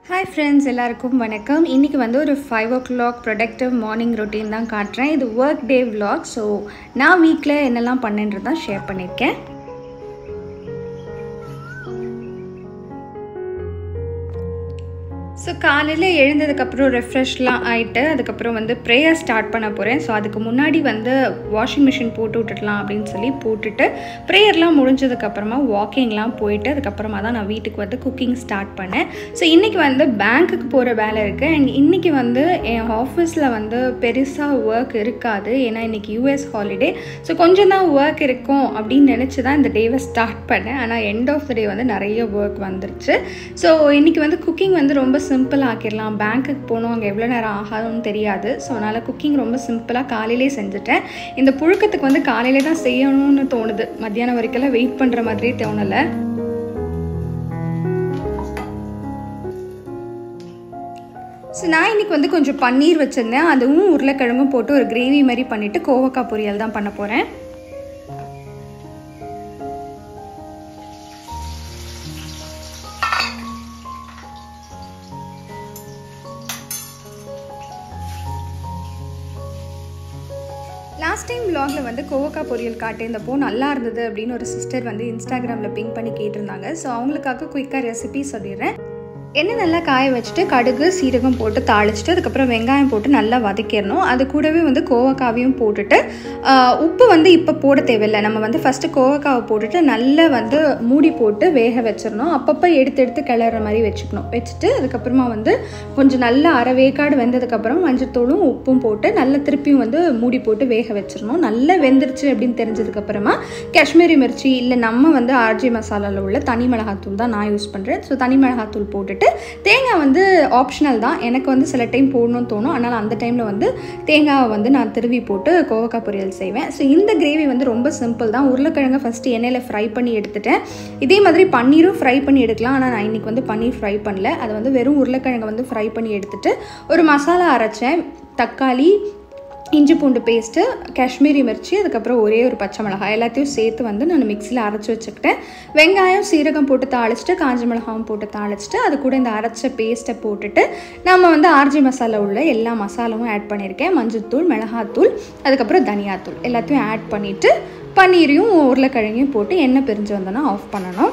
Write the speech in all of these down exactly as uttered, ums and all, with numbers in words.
Hi friends, எல்லாருக்கும் வணக்கம். இன்னைக்கு வந்து ஒரு five o'clock productive morning routine தான் காட்டுறேன். இது work day vlog. So நான் வீக்ல என்னெல்லாம் பண்ணேன்றத தான் ஷேர் பண்ணிருக்கேன். ஸோ காலையில் எழுந்ததுக்கப்புறம் ரெஃப்ரெஷ்லாம் ஆகிட்டு அதுக்கப்புறம் வந்து ப்ரேயர் ஸ்டார்ட் பண்ண போகிறேன். ஸோ அதுக்கு முன்னாடி வந்து வாஷிங் மிஷின் போட்டு விட்டுடலாம் அப்படின்னு சொல்லி போட்டுட்டு ப்ரேயர்லாம் முடிஞ்சதுக்கப்புறமா வாக்கிங்லாம் போயிட்டு அதுக்கப்புறமா தான் நான் வீட்டுக்கு வந்து குக்கிங் ஸ்டார்ட் பண்ணேன். ஸோ இன்றைக்கி வந்து பேங்க்குக்கு போகிற வேலை இருக்குது. அண்ட் இன்றைக்கி வந்து என் ஆஃபீஸில் வந்து பெருசாக ஒர்க் இருக்காது, ஏன்னா இன்றைக்கி யூஎஸ் ஹாலிடே. ஸோ கொஞ்சம் தான் ஒர்க் இருக்கும் அப்படின்னு நினச்சி தான் இந்த டேவை ஸ்டார்ட் பண்ணேன். ஆனால் எண்ட் ஆஃப் த டே வந்து நிறைய ஒர்க் வந்துருச்சு. ஸோ இன்றைக்கி வந்து குக்கிங் வந்து ரொம்ப சிம்பிளாக ஆக்கிடலாம். பேங்க்குக்கு போகணும், அங்கே எவ்வளோ நேரம் ஆகாதுன்னு தெரியாது. ஸோ அதனால் குக்கிங் ரொம்ப சிம்பிளாக காலையிலே செஞ்சுட்டேன். இந்த புழுக்கத்துக்கு வந்து காலையிலே தான் செய்யணும்னு தோணுது, மத்தியானம் வரைக்கும் வெயிட் பண்ணுற மாதிரியே தோணலை. ஸோ நான் இன்றைக்கி வந்து கொஞ்சம் பன்னீர் வச்சுருந்தேன், அதுவும் உருளைக்கிழங்கும் போட்டு ஒரு கிரேவி மாதிரி பண்ணிவிட்டு கோவக்காய் பொரியல் தான் பண்ண போகிறேன். லாஸ்ட் டைம் vlogல வந்து கோவக்காய் பொரியல் காட்டியிருந்தப்போ நல்லா இருந்தது அப்படின்னு ஒரு சிஸ்டர் வந்து இன்ஸ்டாகிராமில் பிங்க் பண்ணி கேட்டிருந்தாங்க. ஸோ அவங்களுக்காக குயிக்காக ரெசிபி சொல்லிடுறேன். எண்ணெய் நல்லா காய வச்சுட்டு கடுகு சீரகம் போட்டு தாளிச்சிட்டு அதுக்கப்புறம் வெங்காயம் போட்டு நல்லா வதக்கிடணும். அது கூடவே வந்து கோவக்காவையும் போட்டுட்டு உப்பு வந்து இப்போ போட தேவையில்லை. நம்ம வந்து ஃபஸ்ட்டு கோவக்காவை போட்டுட்டு நல்லா வந்து மூடி போட்டு வேக வச்சிடணும். அப்பப்போ எடுத்து எடுத்து கிளற மாதிரி வச்சுக்கணும். வச்சுட்டு அதுக்கப்புறமா வந்து கொஞ்சம் நல்லா அரை வேக்காடு வெந்ததுக்கப்புறம் மஞ்சத்தூளும் உப்பும் போட்டு நல்லா திருப்பியும் வந்து மூடி போட்டு வேக வச்சிடணும். நல்லா வெந்துருச்சு அப்படின்னு தெரிஞ்சதுக்கப்புறமா காஷ்மீரி மிர்ச்சி இல்லை நம்ம வந்து ஆர்ஜி மசாலாவில் உள்ள தனி மிளகாத்தூள் தான் நான் யூஸ் பண்ணுறேன். ஸோ தனி மிளகாத்தூள் போட்டுட்டு தேங்காய் வந்து ஆப்ஷனல் தான், எனக்கு வந்து சில டைம் போடணும்னு தோணும். அதனால் அந்த டைமில் வந்து தேங்காவை வந்து நான் திருவி போட்டு கோவக்காய் பொரியல் செய்வேன். ஸோ இந்த கிரேவி வந்து ரொம்ப சிம்பிள் தான். உருளைக்கிழங்கை ஃபஸ்ட்டு எண்ணெயில் ஃப்ரை பண்ணி எடுத்துட்டேன். இதே மாதிரி பன்னீரும் ஃப்ரை பண்ணி எடுக்கலாம், ஆனால் நான் இன்றைக்கி வந்து பன்னீர் ஃப்ரை பண்ணல. அதை வந்து வெறும் உருளைக்கிழங்கை வந்து ஃப்ரை பண்ணி எடுத்துட்டு ஒரு மசாலா அரைச்சேன். தக்காளி, இஞ்சி பூண்டு பேஸ்ட்டு, காஷ்மீரி மிர்ச்சி, அதுக்கப்புறம் ஒரே ஒரு பச்சை மிளகாய் எல்லாத்தையும் சேர்த்து வந்து நான் மிக்சியில் அரைச்சி வச்சுக்கிட்டேன். வெங்காயம் சீரகம் போட்டு தாளிச்சிட்டு காஞ்ச மிளகாவும் போட்டு தாளிச்சிட்டு அது கூட இந்த அரைச்ச பேஸ்ட்டை போட்டுட்டு நம்ம வந்து ஆர்ஜி மசாலா உள்ள எல்லா மசாலாவும் ஆட் பண்ணியிருக்கேன். மஞ்சள்தூள், மிளகாத்தூள், அதுக்கப்புறம் தனியாத்தூள் எல்லாத்தையும் ஆட் பண்ணிவிட்டு பன்னீரையும் உருளைக்கிழங்கையும் போட்டு எண்ணெய் பிரிஞ்சு வந்தோன்னா ஆஃப் பண்ணணும்.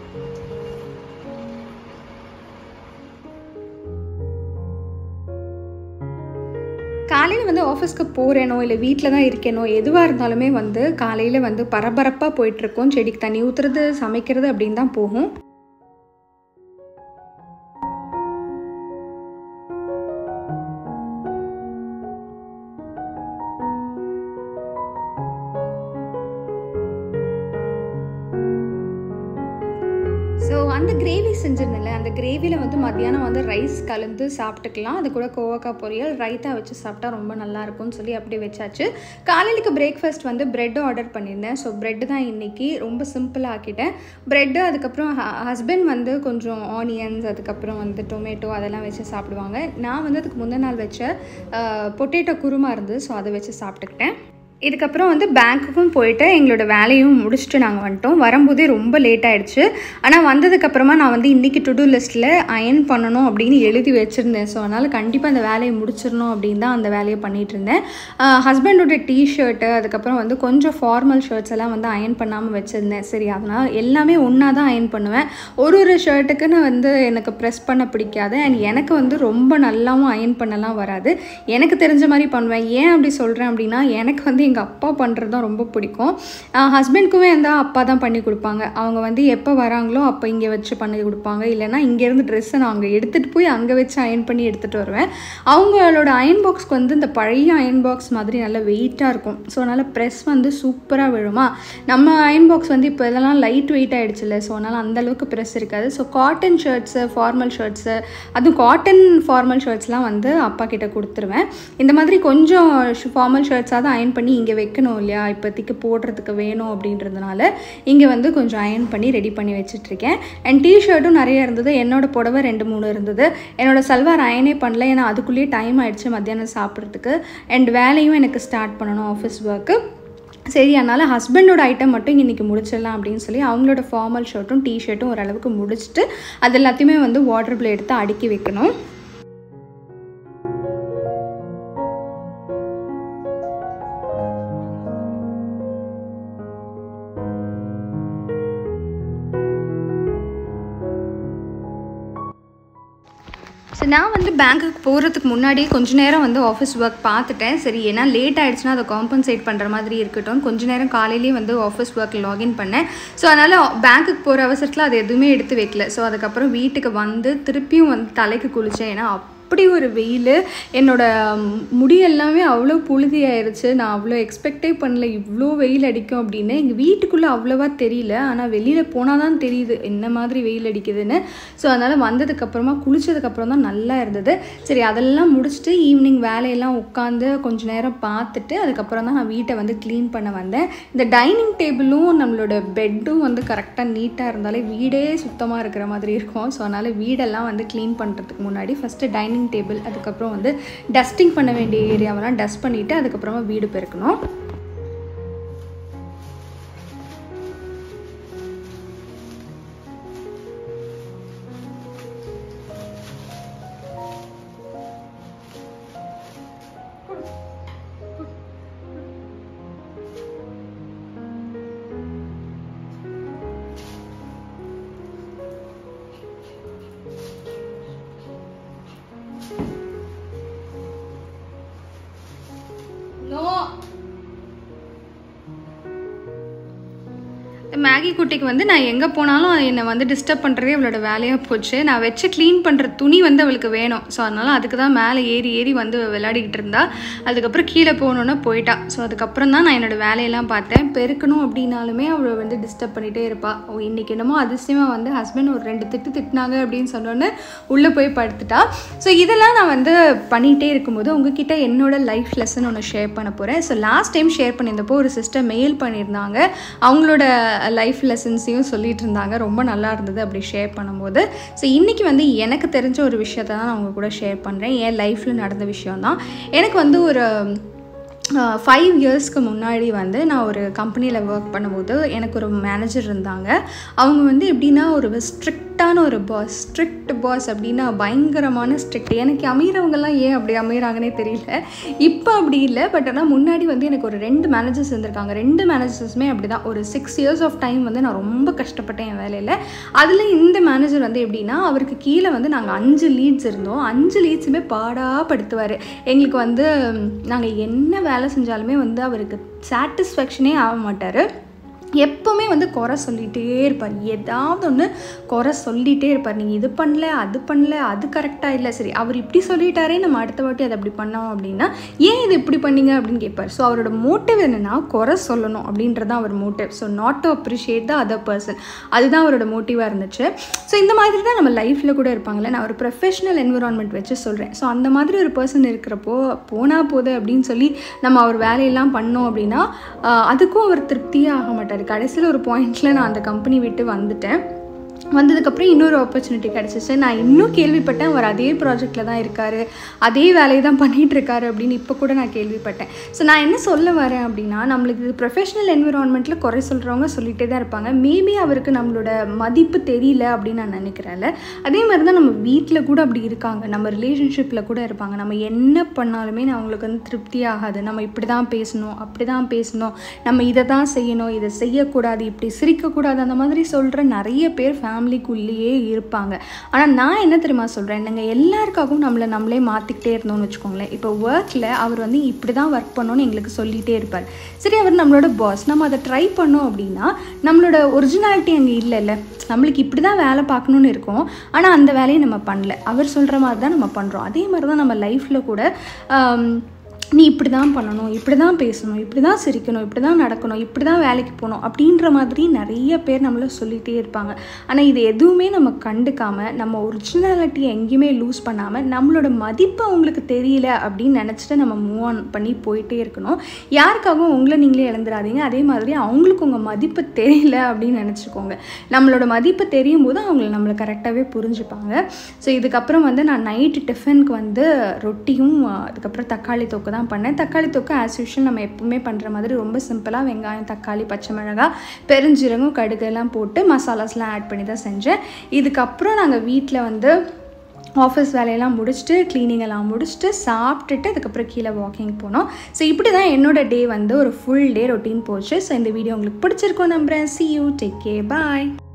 காலையில் வந்து ஆஃபீஸ்க்கு போகிறேனோ இல்லை வீட்டில் தான் இருக்கேனோ எதுவாக இருந்தாலுமே வந்து காலையில் வந்து பரபரப்பாக போயிட்டுருக்கோம். செடிக்கு தண்ணி ஊற்றுறது, சமைக்கிறது அப்படின்னு தான் போகும். ஸோ அந்த கிரேவி செஞ்சிருந்தில்ல, அந்த கிரேவியில் வந்து மத்தியானம் வந்து ரைஸ் கலந்து சாப்பிட்டுக்கலாம். அது கூட கோவக்காய் பொரியல் ரைத்தா வச்சு சாப்பிட்டா ரொம்ப நல்லாயிருக்கும்னு சொல்லி அப்படியே வச்சாச்சு. காலையிலுக்கு பிரேக்ஃபாஸ்ட் வந்து ப்ரெட்டு ஆர்டர் பண்ணியிருந்தேன். ஸோ ப்ரெட்டு தான் இன்றைக்கி ரொம்ப சிம்பிளாக ஆக்கிட்டேன். ப்ரெட்டு அதுக்கப்புறம் ஹஸ்பண்ட் வந்து கொஞ்சம் ஆனியன்ஸ் அதுக்கப்புறம் வந்து டொமேட்டோ அதெல்லாம் வச்சு சாப்பிடுவாங்க. நான் வந்து அதுக்கு முந்தின நாள் வச்ச பொட்டேட்டோ குருமா இருந்தது, ஸோ அதை வச்சு சாப்பிட்டுக்கிட்டேன். இதுக்கப்புறம் வந்து பேங்க்குக்கும் போயிட்டு எங்களோட வேலையும் முடிச்சுட்டு நாங்கள் வந்துட்டோம். வரும்போதே ரொம்ப லேட் ஆகிடுச்சு. ஆனால் வந்ததுக்கப்புறமா நான் வந்து இன்றைக்கி டு டூ லிஸ்ட்டில் அயர்ன் பண்ணணும் அப்படின்னு எழுதி வச்சுருந்தேன். ஸோ அதனால் கண்டிப்பாக அந்த வேலையை முடிச்சிடணும் அப்படின்னு தான் அந்த வேலையை பண்ணிகிட்டு இருந்தேன். ஹஸ்பண்டோட டிஷர்ட்டு அதுக்கப்புறம் வந்து கொஞ்சம் ஃபார்மல் ஷர்ட்ஸ் எல்லாம் வந்து அயர்ன் பண்ணாமல் வச்சுருந்தேன். சரி, அதனால் எல்லாமே ஒன்றா தான் அயர்ன் பண்ணுவேன். ஒரு ஒரு ஷர்ட்டுக்குன்னு வந்து எனக்கு ப்ரெஸ் பண்ண பிடிக்காது. அண்ட் எனக்கு வந்து ரொம்ப நல்லாவும் அயர்ன் பண்ணலாம் வராது. எனக்கு தெரிஞ்ச மாதிரி பண்ணுவேன். ஏன் அப்படி சொல்கிறேன் அப்படின்னா, எனக்கு வந்து எங்கள் அப்பா பண்ணுறது தான் ரொம்ப பிடிக்கும். ஹஸ்பண்ட்க்குமே இருந்தால் அப்பா தான் பண்ணி கொடுப்பாங்க. அவங்க வந்து எப்போ வராங்களோ அப்போ இங்கே வச்சு பண்ணி கொடுப்பாங்க. இல்லைனா இங்கேருந்து ட்ரெஸ்ஸை நான் அங்கே எடுத்துகிட்டு போய் அங்கே வச்சு அயர்ன் பண்ணி எடுத்துகிட்டு வருவேன். அவங்களோட அயர்ன் பாக்ஸ்க்கு வந்து இந்த பழைய அயர்ன் பாக்ஸ் மாதிரி நல்லா வெயிட்டாக இருக்கும். ஸோ அதனால் ப்ரெஸ் வந்து சூப்பராக விழுமா. நம்ம அயர்ன் பாக்ஸ் வந்து இப்போ இதெல்லாம் லைட் வெயிட் ஆகிடுச்சு இல்லை, ஸோ அதனால் அந்தளவுக்கு ப்ரெஸ் இருக்காது. So cotton shirts, formal shirts, அதுவும் காட்டன் ஃபார்மல் ஷர்ட்ஸ்லாம் வந்து அப்பா கிட்டே கொடுத்துருவேன். இந்த மாதிரி கொஞ்சம் ஃபார்மல் ஷர்ட்ஸாக தான் அயர்ன் பண்ணி இங்கே வைக்கணும் இல்லையா, இப்போதைக்கு போடுறதுக்கு வேணும் அப்படின்றதுனால இங்கே வந்து கொஞ்சம் அயர்ன் பண்ணி ரெடி பண்ணி வச்சுட்ருக்கேன். அண்ட் டிஷர்ட்டும் நிறைய இருந்தது. என்னோடய புடவை ரெண்டு மூணு இருந்தது. என்னோடய சல்வார் அயனே பண்ணல, ஏன்னா அதுக்குள்ளேயே டைம் ஆகிடுச்சு மத்தியானம் சாப்பிட்றதுக்கு. அண்ட் வேலையும் எனக்கு ஸ்டார்ட் பண்ணணும், ஆஃபீஸ் ஒர்க்கு. சரி, அதனால் ஹஸ்பண்டோட ஐட்டம் மட்டும் இன்றைக்கி முடிச்சிடலாம் அப்படின்னு சொல்லி அவங்களோட ஃபார்மல் ஷர்ட்டும் டிஷர்ட்டும் ஓரளவுக்கு முடிச்சுட்டு அது எல்லாத்தையுமே வந்து வாட்டர் எடுத்து அடுக்கி வைக்கணும். ஸோ நான் வந்து பேங்க்குக்கு போகிறதுக்கு முன்னாடியே கொஞ்சம் நேரம் வந்து ஆஃபீஸ் ஒர்க் பார்த்துட்டேன். சரி, ஏன்னா லேட் ஆகிடுச்சுன்னா அதை காம்பன்சேட் பண்ணுற மாதிரி இருக்கட்டும், கொஞ்சம் நேரம் காலையிலேயே வந்து ஆஃபீஸ் ஒர்க் லாகின் பண்ணேன். ஸோ அதனால் பேங்க்குக்கு போகிற அவசரத்தில் அது எதுவுமே எடுத்து வைக்கல. ஸோ அதுக்கப்புறம் வீட்டுக்கு வந்து திருப்பியும் வந்து தலைக்கு குளித்தேன். ஏன்னா அப்படி ஒரு வெயில், என்னோடய முடி எல்லாமே அவ்வளோ புழுதி ஆயிடுச்சு. நான் அவ்வளோ எக்ஸ்பெக்டே பண்ணல இவ்வளோ வெயில் அடிக்கும் அப்படின்னு. எங்கள் வீட்டுக்குள்ளே அவ்வளோவா தெரியல, ஆனால் வெளியில் போனால் தான் தெரியுது என்ன மாதிரி வெயில் அடிக்குதுன்னு. ஸோ அதனால் வந்ததுக்கப்புறமா குளித்ததுக்கப்புறம் தான் நல்லா இருந்தது. சரி, அதெல்லாம் முடிச்சுட்டு ஈவினிங் வேலையெல்லாம் உட்காந்து கொஞ்சம் நேரம் பார்த்துட்டு அதுக்கப்புறம் தான் நான் வீட்டை வந்து க்ளீன் பண்ண வந்தேன். இந்த டைனிங் டேபிளும் நம்மளோட பெட்டும் வந்து கரெக்டாக நீட்டாக இருந்தாலே வீடே சுத்தமாக இருக்கிற மாதிரி இருக்கும். ஸோ அதனால் வீடெல்லாம் வந்து க்ளீன் பண்ணுறதுக்கு முன்னாடி ஃபஸ்ட்டு டைனிங் டேபிள், அதுக்கப்புறம் வந்து டஸ்டிங் பண்ண வேண்டிய ஏரியாவெல்லாம் டஸ்ட் பண்ணிவிட்டு அதுக்கப்புறமா வீடு பெருக்கணும். மேகி குட்டிக்கு வந்து நான் எங்கே போனாலும் என்னை வந்து டிஸ்டர்ப் பண்ணுறதே அவளோட வேலையாக போச்சு. நான் வச்சு க்ளீன் பண்ணுற துணி வந்து அவளுக்கு வேணும். ஸோ அதனால் அதுக்கு தான் மேலே ஏறி ஏறி வந்து விளையாடிக்கிட்டு இருந்தா. அதுக்கப்புறம் கீழே போகணுன்னா போயிட்டா. ஸோ அதுக்கப்புறம் தான் நான் என்னோடய வேலையெல்லாம் பார்த்தேன். பெருக்கணும் அப்படின்னாலுமே அவளை வந்து டிஸ்டர்ப் பண்ணிகிட்டே இருப்பாள். ஓ, இன்றைக்கி என்னமோ அதிசயமாக வந்து ஹஸ்பண்ட் ஒரு ரெண்டு திட்டு திட்டினாங்க அப்படின்னு சொன்னோன்னே உள்ளே போய் படுத்துட்டா. ஸோ இதெல்லாம் நான் வந்து பண்ணிகிட்டே இருக்கும்போது உங்ககிட்ட என்னோடய லைஃப் லெசன் ஒன்று ஷேர் பண்ண போகிறேன். ஸோ லாஸ்ட் டைம் ஷேர் பண்ணியிருந்தப்போ ஒரு சிஸ்டர் மெயில் பண்ணியிருந்தாங்க. அவங்களோட லைஃப் லெசன்ஸையும் சொல்லிட்டு இருந்தாங்க. ரொம்ப நல்லா இருந்தது அப்படி ஷேர் பண்ணும்போது. ஸோ இன்றைக்கி வந்து எனக்கு தெரிஞ்ச ஒரு விஷயத்தை தான் நான் அவங்க கூட ஷேர் பண்ணுறேன். என் லைஃப்பில் நடந்த விஷயம்தான். எனக்கு வந்து ஒரு ஃபைவ் இயர்ஸ்க்கு முன்னாடி வந்து நான் ஒரு கம்பெனியில் ஒர்க் பண்ணும்போது எனக்கு ஒரு மேனேஜர் இருந்தாங்க. அவங்க வந்து எப்படின்னா ஒரு ஸ்ட்ரிக்டான ஒரு பாஸ், ஸ்ட்ரிக்ட் பாஸ் அப்படின்னா பயங்கரமான ஸ்ட்ரிக்ட். எனக்கு அமைகிறவங்கெல்லாம் ஏன் அப்படி அமைகிறாங்கன்னே தெரியல. இப்போ அப்படி இல்லை, பட் ஆனால் முன்னாடி வந்து எனக்கு ஒரு ரெண்டு மேனேஜர்ஸ் இருந்திருக்காங்க. ரெண்டு மேனேஜர்ஸுமே அப்படி தான். ஒரு சிக்ஸ் இயர்ஸ் ஆஃப் டைம் வந்து நான் ரொம்ப கஷ்டப்பட்டேன் என் வேலையில். அதில் இந்த மேனேஜர் வந்து எப்படின்னா அவருக்கு கீழே வந்து நாங்கள் அஞ்சு லீட்ஸ் இருந்தோம். அஞ்சு லீட்ஸுமே பாடாக படுத்துவார். எங்களுக்கு வந்து நாங்கள் என்ன வேலை வேலை செஞ்சாலுமே வந்து அவருக்கு சாட்டிஸ்ஃபேக்ஷனே ஆக மாட்டார். எப்போவுமே வந்து குறை சொல்லிகிட்டே இருப்பார். ஏதாவது ஒன்று குறை சொல்லிகிட்டே இருப்பார். நீங்கள் இது பண்ணல, அது பண்ணல, அது கரெக்டாக இல்லை. சரி, அவர் இப்படி சொல்லிட்டாரே, நம்ம அடுத்த வாட்டி அதை அப்படி பண்ணோம் அப்படின்னா ஏன் இது இப்படி பண்ணீங்க அப்படின்னு கேட்பார். ஸோ அவரோட மோட்டிவ் என்னென்னா குறை சொல்லணும் அப்படின்றது தான் அவர் motive. So not to appreciate the other person, அதுதான் அவரோட மோட்டிவாக இருந்துச்சு. ஸோ இந்த மாதிரி தான் நம்ம லைஃப்பில் கூட இருப்பாங்களே. நான் ஒரு ப்ரொஃபஷனல் என்விரான்மெண்ட் வச்சு சொல்கிறேன். ஸோ அந்த மாதிரி ஒரு பர்சன் இருக்கிறப்போ போனால் போகுது அப்படின்னு சொல்லி நம்ம அவர் வேலையெல்லாம் பண்ணோம் அப்படின்னா அதுக்கும் அவர் திருப்தியே ஆக மாட்டார். கடைசியில் ஒரு பாயிண்டில் நான் அந்த கம்பெனி விட்டு வந்துட்டேன். வந்ததுக்கப்புறம் இன்னொரு ஆப்பர்ச்சுனிட்டி கிடச்சிச்சு. நான் இன்னும் கேள்விப்பட்டேன் அவர் அதே ப்ராஜெக்டில் தான் இருக்கார், அதே வேலையை தான் பண்ணிகிட்ருக்காரு அப்படின்னு இப்போ கூட நான் கேள்விப்பட்டேன். ஸோ நான் என்ன சொல்ல வரேன் அப்படின்னா, நம்மளுக்கு இது ப்ரொஃபஷனல் என்விரான்மெண்ட்டில் குறை சொல்கிறவங்க சொல்லிகிட்டே தான் இருப்பாங்க. மேபி அவருக்கு நம்மளோட மதிப்பு தெரியல அப்படின்னு நான் நினைக்கிறேன்ல. அதே மாதிரி தான் நம்ம வீட்டில் கூட அப்படி இருக்காங்க, நம்ம ரிலேஷன்ஷிப்பில் கூட இருப்பாங்க. நம்ம என்ன பண்ணாலுமே அவங்களுக்கு வந்து திருப்தி ஆகாது. நம்ம இப்படி தான் பேசணும், அப்படி தான் பேசணும், நம்ம இதை தான் செய்யணும், இதை செய்யக்கூடாது, இப்படி சிரிக்கக்கூடாது, அந்த மாதிரி சொல்கிற நிறைய பேர் ஃபேமிலிக்குள்ளேயே இருப்பாங்க. ஆனால் நான் என்ன தெரியுமா சொல்கிறேன், நாங்கள் எல்லாருக்காகவும் நம்மளை நம்மளே மாற்றிக்கிட்டே இருந்தோம்னு வச்சுக்கோங்களேன். இப்போ ஒர்க்கில் அவர் வந்து இப்படி தான் ஒர்க் பண்ணணும்னு எங்களுக்கு சொல்லிகிட்டே இருப்பார். சரி, அவர் நம்மளோட பாஸ், நம்ம அதை ட்ரை பண்ணோம் அப்படின்னா நம்மளோட ஒரிஜினாலிட்டி அங்கே இல்லைல்ல. நம்மளுக்கு இப்படி தான் வேலை பார்க்கணுன்னு இருக்கும், ஆனால் அந்த வேலையை நம்ம பண்ணல. அவர் சொல்கிற மாதிரி தான் நம்ம பண்ணுறோம். அதே மாதிரி தான் நம்ம லைஃப்பில் கூட நீ இப்படி தான் பண்ணணும், இப்படி தான் பேசணும், இப்படி தான் சிரிக்கணும், இப்படி தான் நடக்கணும், இப்படி தான் வேலைக்கு போகணும் அப்படின்ற மாதிரி நிறைய பேர் நம்மளை சொல்லிகிட்டே இருப்பாங்க. ஆனால் இது எதுவுமே நம்ம கண்டுக்காமல், நம்ம ஒரிஜினாலிட்டியை எங்கேயுமே லூஸ் பண்ணாமல், நம்மளோட மதிப்பு அவங்களுக்கு தெரியல அப்படின்னு நினச்சிட்டு நம்ம மூவ் ஆன் பண்ணி போயிட்டே இருக்கணும். யாருக்காகவும் உங்களை நீங்களே இழந்துடாதீங்க. அதே மாதிரி அவங்களுக்கு உங்கள் மதிப்பு தெரியல அப்படின்னு நினச்சிக்கோங்க. நம்மளோட மதிப்பு தெரியும் போது அவங்கள நம்மளை கரெக்டாகவே புரிஞ்சுப்பாங்க. ஸோ இதுக்கப்புறம் வந்து நான் நைட்டு டிஃபனுக்கு வந்து ரொட்டியும் அதுக்கப்புறம் தக்காளி தொக்கு தான் தான் பண்ணேன். தக்காளி தொக்கு ஆஸ் யூஷுவல் நம்ம எப்பவுமே பண்ணுற மாதிரி ரொம்ப சிம்பிளாக வெங்காயம், தக்காளி, பச்சை மிளகாய், பெருஞ்சீரகம், கடுகெல்லாம் போட்டு மசாலாஸ்லாம் ஆட் பண்ணி தான் செஞ்சேன். இதுக்கப்புறம் நாங்கள் வீட்டில் வந்து ஆஃபீஸ் வேலையெல்லாம் முடிச்சுட்டு க்ளீனிங் எல்லாம் முடிச்சுட்டு சாப்பிட்டுட்டு அதுக்கப்புறம் கீழே வாக்கிங் போனோம். ஸோ இப்படி தான் என்னோடய டே வந்து ஒரு ஃபுல் டே ரொட்டீன் போச்சு. ஸோ இந்த வீடியோ உங்களுக்கு பிடிச்சிருக்கோம் நம்புகிறேன். see you, take care, bye.